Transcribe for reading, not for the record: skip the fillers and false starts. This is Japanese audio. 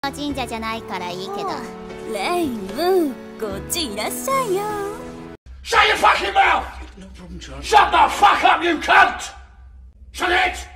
神社じゃないからいいけど。 レイム、こっちいらっしゃいよ。 Shut your fucking mouth! Shut the fuck up, you cunt! Shut it!